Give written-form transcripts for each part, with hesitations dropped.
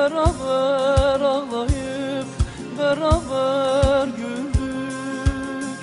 beraber ağlayıp beraber güldük.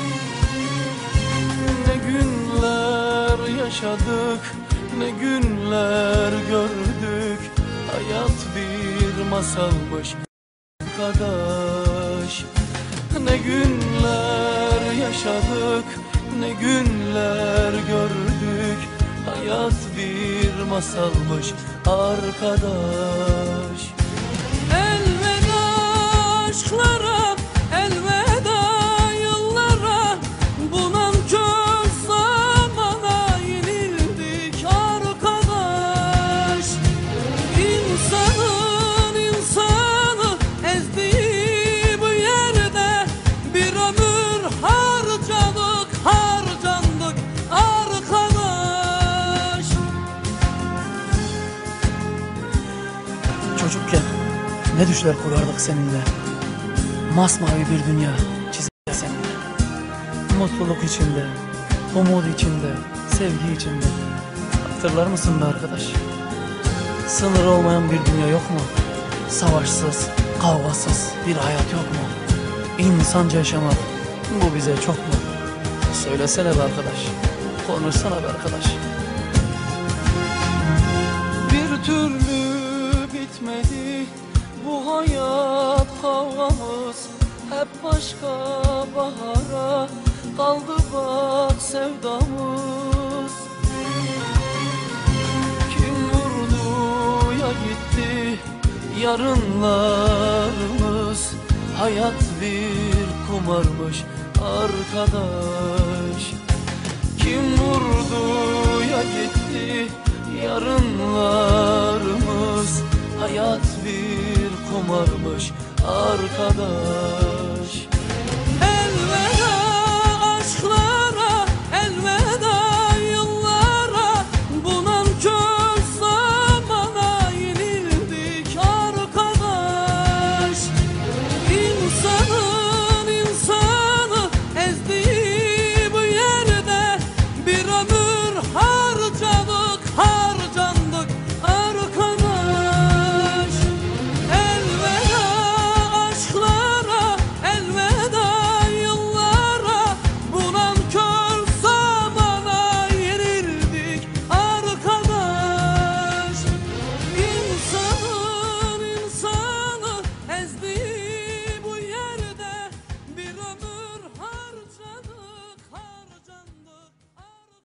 Ne günler yaşadık, ne günler gördük. Hayat bir masalmış arkadaş. Ne günler yaşadık, ne günler gördük. Hayat bir masalmış arkadaş. Elveda aşklara, elveda yıllara, bu nankör zamana yenildik arkadaş. İnsanın insanı ezdiği bu yerde bir ömür harcadık, harcandık arkadaş. Çocukken ne düşler kurardık seninle. Masmavi bir dünya çizerdik seninle. Mutluluk içinde, umut içinde, sevgi içinde. Hatırlar mısın be arkadaş? Sınır olmayan bir dünya yok mu? Savaşsız, kavgasız bir hayat yok mu? İnsanca yaşamak, bu bize çok mu? Söylesene be arkadaş, konuşsana be arkadaş. Bir türlü bitmedi bu hayat kavgamız. Hep başka bahara kaldı bak sevdamız. Kim vurdu ya gitti yarınlarımız. Hayat bir kumarmış arkadaş. Kim vurdu ya gitti yarınlarımız. Hayat bir kumarmış arkadaş.